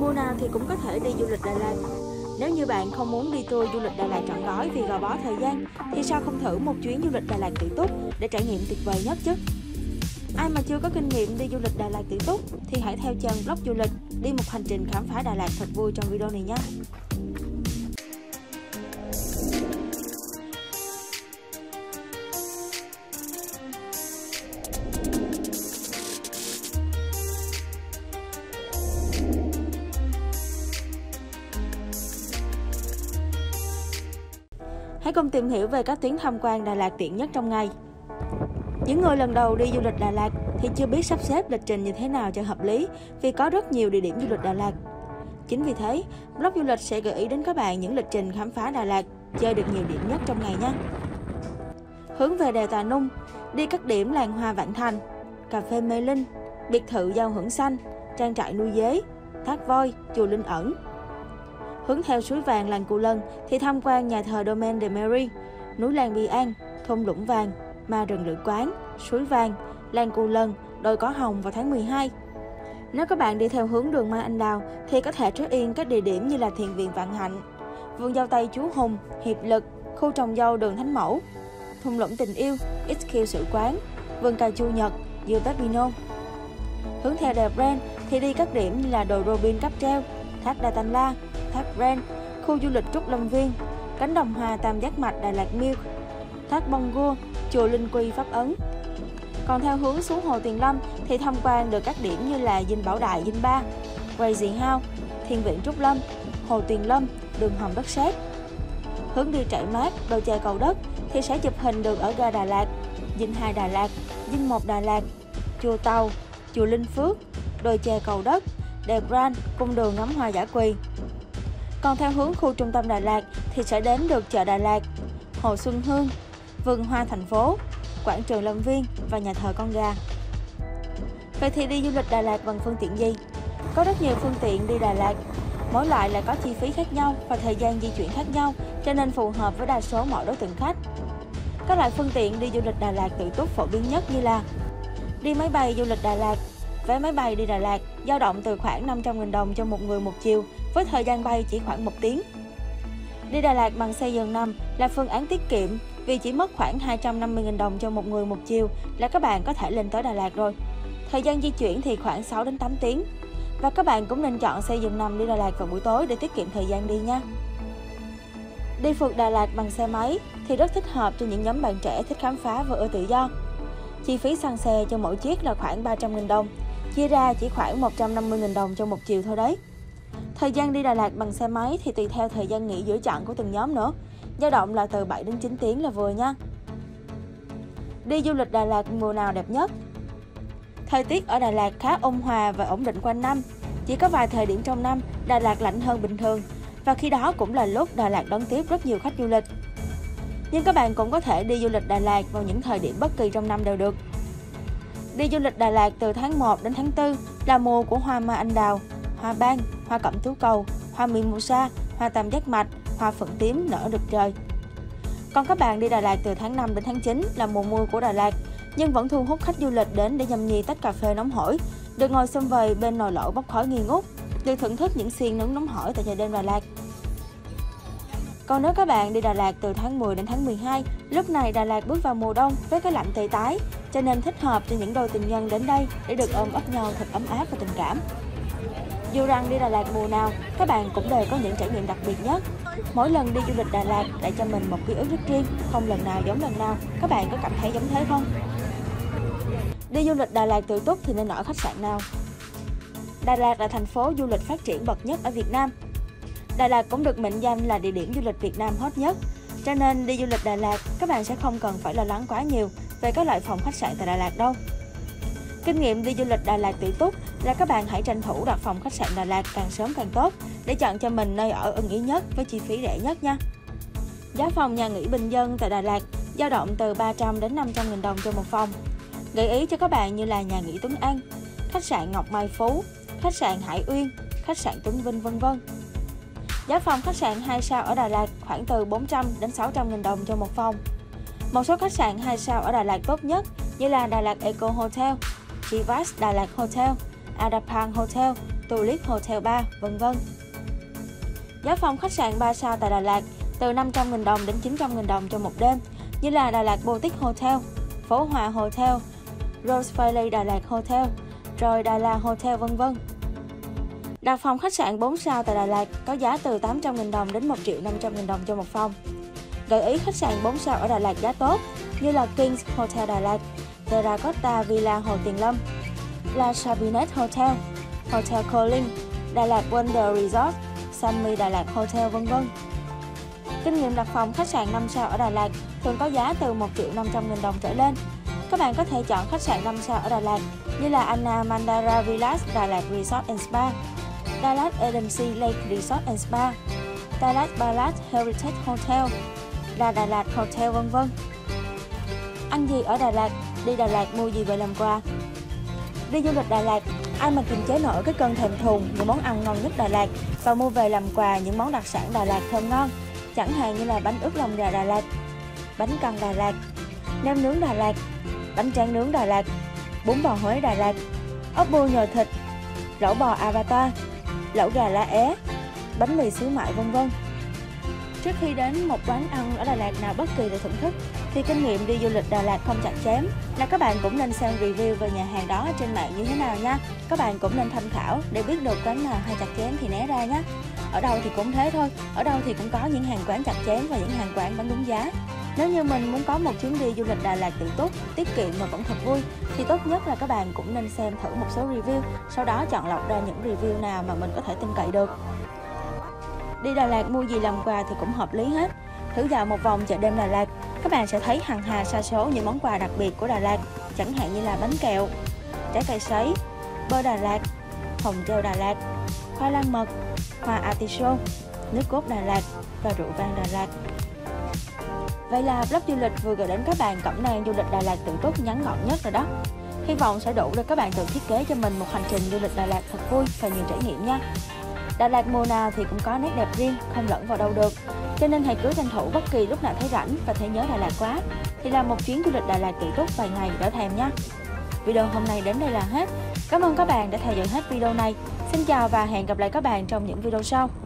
Mùa nào thì cũng có thể đi du lịch Đà Lạt. Nếu như bạn không muốn đi tour du lịch Đà Lạt trọn gói vì gò bó thời gian, thì sao không thử một chuyến du lịch Đà Lạt tự túc để trải nghiệm tuyệt vời nhất chứ? Ai mà chưa có kinh nghiệm đi du lịch Đà Lạt tự túc thì hãy theo chân blog du lịch đi một hành trình khám phá Đà Lạt thật vui trong video này nhé. Hãy cùng tìm hiểu về các tuyến tham quan Đà Lạt tiện nhất trong ngày. Những người lần đầu đi du lịch Đà Lạt thì chưa biết sắp xếp lịch trình như thế nào cho hợp lý vì có rất nhiều địa điểm du lịch Đà Lạt. Chính vì thế, blog du lịch sẽ gợi ý đến các bạn những lịch trình khám phá Đà Lạt, chơi được nhiều điểm nhất trong ngày nhé. Hướng về đèo Tà Nung, đi các điểm làng hoa Vạn Thành, cà phê Mê Linh, biệt thự giao hưởng xanh, trang trại nuôi dế, thác voi, chùa Linh Ẩn. Hướng theo suối vàng làng Cù Lần thì tham quan nhà thờ Domaine de Mary, núi Làng Bi An, thung Lũng Vàng, ma rừng Lưỡi Quán, suối vàng, làng Cù Lần, đồi Cỏ Hồng vào tháng 12. Nếu các bạn đi theo hướng đường Mai Anh Đào thì có thể check in các địa điểm như là Thiền viện Vạn Hạnh, vườn dâu tây Chú Hùng, Hiệp Lực, khu trồng dâu đường Thánh Mẫu, thung lũng tình yêu, XQ Sử Quán, vườn cà chua Nhật, dừa Pepino. Hướng theo đèo Bren thì đi các điểm như là đồi Robin Cáp Treo, thác Đa Tanh La, thác Bren, khu du lịch Trúc Lâm Viên, cánh đồng hoa Tam Giác Mạch Đà Lạt Milk, thác Bông Gua, chùa Linh Quy Pháp Ấn. Còn theo hướng xuống hồ Tuyền Lâm thì tham quan được các điểm như là Dinh Bảo Đại Dinh Ba, Crazy House, Thiền viện Trúc Lâm, hồ Tuyền Lâm, đường hầm đất sét. Hướng đi Trại Mát, đồi chè Cầu Đất thì sẽ chụp hình được ở ga Đà Lạt, Dinh 2 Đà Lạt, Dinh 1 Đà Lạt, chùa Tàu, chùa Linh Phước, đồi chè Cầu Đất, đèo Grand, cung đường ngắm hoa dã quỳ. Còn theo hướng khu trung tâm Đà Lạt thì sẽ đến được chợ Đà Lạt, hồ Xuân Hương, vườn hoa thành phố, quảng trường Lâm Viên và nhà thờ Con Gà. Vậy thì đi du lịch Đà Lạt bằng phương tiện gì? Có rất nhiều phương tiện đi Đà Lạt, mỗi loại lại có chi phí khác nhau và thời gian di chuyển khác nhau, cho nên phù hợp với đa số mọi đối tượng khách. Các loại phương tiện đi du lịch Đà Lạt tự túc phổ biến nhất như là đi máy bay du lịch Đà Lạt. Vé máy bay đi Đà Lạt dao động từ khoảng 500.000 đồng cho một người một chiều, với thời gian bay chỉ khoảng 1 tiếng. Đi Đà Lạt bằng xe giường nằm là phương án tiết kiệm vì chỉ mất khoảng 250.000 đồng cho một người một chiều là các bạn có thể lên tới Đà Lạt rồi. Thời gian di chuyển thì khoảng 6 đến 8 tiếng. Và các bạn cũng nên chọn xe giường nằm đi Đà Lạt vào buổi tối để tiết kiệm thời gian đi nha. Đi phượt Đà Lạt bằng xe máy thì rất thích hợp cho những nhóm bạn trẻ thích khám phá và ưa tự do. Chi phí xăng xe cho mỗi chiếc là khoảng 300.000 đồng, chia ra chỉ khoảng 150.000 đồng cho một chiều thôi đấy. Thời gian đi Đà Lạt bằng xe máy thì tùy theo thời gian nghỉ giữa chặng của từng nhóm nữa, dao động là từ 7 đến 9 tiếng là vừa nha. Đi du lịch Đà Lạt mùa nào đẹp nhất? Thời tiết ở Đà Lạt khá ôn hòa và ổn định quanh năm. Chỉ có vài thời điểm trong năm Đà Lạt lạnh hơn bình thường, và khi đó cũng là lúc Đà Lạt đón tiếp rất nhiều khách du lịch. Nhưng các bạn cũng có thể đi du lịch Đà Lạt vào những thời điểm bất kỳ trong năm đều được. Đi du lịch Đà Lạt từ tháng 1 đến tháng 4 là mùa của hoa mai anh đào, hoa ban, hoa cẩm tú cầu, hoa mimosa, hoa tam giác mạch, hoa phượng tím nở rực trời. Còn các bạn đi Đà Lạt từ tháng 5 đến tháng 9 là mùa mưa của Đà Lạt, nhưng vẫn thu hút khách du lịch đến để nhâm nhi tách cà phê nóng hổi, được ngồi sum vầy bên nồi lẩu bốc khói nghi ngút, được thưởng thức những xiên nướng nóng hổi tại chợ đêm Đà Lạt. Còn nếu các bạn đi Đà Lạt từ tháng 10 đến tháng 12, lúc này Đà Lạt bước vào mùa đông với cái lạnh tê tái, cho nên thích hợp cho những đôi tình nhân đến đây để được ôm ấp nhau thật ấm áp và tình cảm. Dù rằng đi Đà Lạt mùa nào, các bạn cũng đều có những trải nghiệm đặc biệt nhất. Mỗi lần đi du lịch Đà Lạt lại cho mình một ký ức rất riêng, không lần nào giống lần nào. Các bạn có cảm thấy giống thế không? Đi du lịch Đà Lạt tự túc thì nên ở khách sạn nào? Đà Lạt là thành phố du lịch phát triển bậc nhất ở Việt Nam. Đà Lạt cũng được mệnh danh là địa điểm du lịch Việt Nam hot nhất. Cho nên đi du lịch Đà Lạt, các bạn sẽ không cần phải lo lắng quá nhiều về các loại phòng khách sạn tại Đà Lạt đâu. Kinh nghiệm đi du lịch Đà Lạt tự túc là các bạn hãy tranh thủ đặt phòng khách sạn Đà Lạt càng sớm càng tốt để chọn cho mình nơi ở ưng ý nhất với chi phí rẻ nhất nha. Giá phòng nhà nghỉ bình dân tại Đà Lạt dao động từ 300 đến 500.000 đồng cho một phòng. Gợi ý cho các bạn như là nhà nghỉ Tuấn An, khách sạn Ngọc Mai Phú, khách sạn Hải Uyên, khách sạn Tuấn Vinh vân vân. Giá phòng khách sạn 2 sao ở Đà Lạt khoảng từ 400 đến 600.000 đồng cho một phòng. Một số khách sạn 2 sao ở Đà Lạt tốt nhất như là Đà Lạt Eco Hotel, Chivas Đà Lạt Hotel, Adapang Hotel, Tulip Hotel Bar, vân vân. Giá phòng khách sạn 3 sao tại Đà Lạt từ 500.000 đồng đến 900.000 đồng cho một đêm, như là Đà Lạt Boutique Hotel, Phố Hòa Hotel, Rose Valley Đà Lạt Hotel, rồi Đà Lạt Hotel, vân vân. Đặt phòng khách sạn 4 sao tại Đà Lạt có giá từ 800.000 đồng đến 1.500.000 đồng cho một phòng. Gợi ý khách sạn 4 sao ở Đà Lạt giá tốt như là Kings Hotel Đà Lạt, Terracotta Villa Hồ Tuyền Lâm, La Sabinet Hotel, Hotel Calling, Đà Lạt Wonder Resort, Sunmy Đà Lạt Hotel, vân vân. Kinh nghiệm đặt phòng khách sạn 5 sao ở Đà Lạt thường có giá từ 1.500.000 đồng trở lên. Các bạn có thể chọn khách sạn 5 sao ở Đà Lạt như là Anna Mandara Villas Đà Lạt Resort and Spa, Đà Lạt Eden Sea Lake Resort and Spa, Đà Lạt Palace Heritage Hotel, Đà Lạt Hotel, vân vân. Ăn gì ở Đà Lạt, đi Đà Lạt mua gì về làm quà. Đi du lịch Đà Lạt, ai mà kiềm chế nổi cái cơn thèm thuồng những món ăn ngon nhất Đà Lạt và mua về làm quà những món đặc sản Đà Lạt thơm ngon, chẳng hạn như là bánh ướt lòng gà Đà Lạt, bánh căn Đà Lạt, nem nướng Đà Lạt, bánh tráng nướng Đà Lạt, bún bò Huế Đà Lạt, ốc bươu nhồi thịt, lẩu bò Avatar, lẩu gà lá é, bánh mì xíu mại, vân vân. Trước khi đến một quán ăn ở Đà Lạt nào bất kỳ để thưởng thức thì kinh nghiệm đi du lịch Đà Lạt không chặt chém là các bạn cũng nên xem review về nhà hàng đó trên mạng như thế nào nha. Các bạn cũng nên tham khảo để biết được quán nào hay chặt chém thì né ra nhé. Ở đâu thì cũng thế thôi, ở đâu thì cũng có những hàng quán chặt chém và những hàng quán bán đúng giá. Nếu như mình muốn có một chuyến đi du lịch Đà Lạt tự túc, tiết kiệm mà vẫn thật vui thì tốt nhất là các bạn cũng nên xem thử một số review, sau đó chọn lọc ra những review nào mà mình có thể tin cậy được. Đi Đà Lạt mua gì làm quà thì cũng hợp lý hết. Thử dạo một vòng chợ đêm Đà Lạt, các bạn sẽ thấy hằng hà sa số những món quà đặc biệt của Đà Lạt, chẳng hạn như là bánh kẹo, trái cây sấy, bơ Đà Lạt, hồng treo Đà Lạt, khoai lang mật, hoa artichoke, nước cốt Đà Lạt và rượu vang Đà Lạt. Vậy là blog du lịch vừa gửi đến các bạn cẩm nang du lịch Đà Lạt tự túc ngắn gọn nhất rồi đó. Hy vọng sẽ đủ để các bạn tự thiết kế cho mình một hành trình du lịch Đà Lạt thật vui và nhiều trải nghiệm nha. Đà Lạt mùa nào thì cũng có nét đẹp riêng, không lẫn vào đâu được. Cho nên hãy cứ tranh thủ bất kỳ lúc nào thấy rảnh và thấy nhớ Đà Lạt quá thì làm một chuyến du lịch Đà Lạt tự túc vài ngày đỡ thèm nhé. Video hôm nay đến đây là hết. Cảm ơn các bạn đã theo dõi hết video này. Xin chào và hẹn gặp lại các bạn trong những video sau.